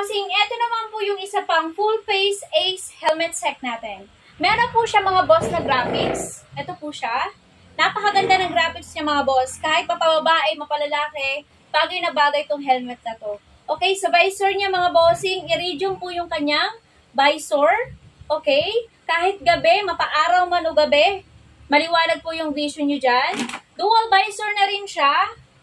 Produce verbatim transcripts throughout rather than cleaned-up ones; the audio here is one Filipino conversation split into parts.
bossing, ito naman po yung isa pang full face Ace helmet set natin. Meron po siya mga boss na graphics. Ito po siya. Napakaganda ng graphics niya mga boss. Kahit mapababae, mapalalaki, bagay na bagay itong helmet na to. Okay, sa visor niya mga bossing, iridium po yung kanyang visor. Okay, kahit gabi, mapaaraw man o gabi, maliwanag po yung vision nyo dyan. Dual visor na rin siya.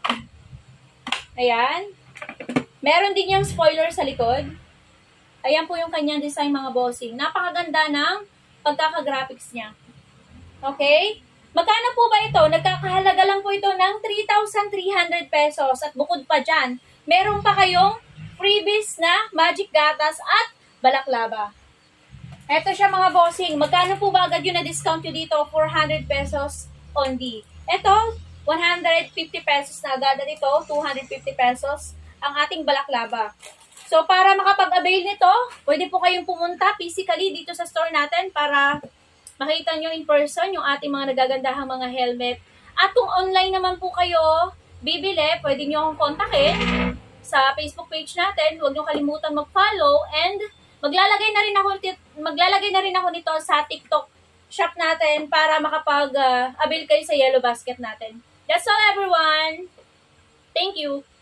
Ayan. Meron din yung spoiler sa likod. Ayan po yung kanyang design mga bossing. Napakaganda ng pagkaka-graphics niya. Okay? Magkano po ba ito? Nagkakahalaga lang po ito ng three thousand three hundred pesos. At bukod pa dyan, meron pa kayong freebies na magic gatas at balaklava. Ito siya mga bossing. Magkano po ba agad yung na-discount nyo dito? four hundred pesos only. Ito, one hundred fifty pesos na agad. At ito, two hundred fifty pesos ang ating balaklava. So, para makapag-avail nito, pwede po kayong pumunta physically dito sa store natin para makita nyo in person yung ating mga nagagandahang mga helmet. At kung online naman po kayo bibili, pwede nyo akong kontakin sa Facebook page natin. Huwag nyo kalimutan mag-follow and maglalagay na rin ako maglalagay na rin ako nito sa TikTok shop natin para makapag-avail uh, kayo sa yellow basket natin. That's all everyone. Thank you.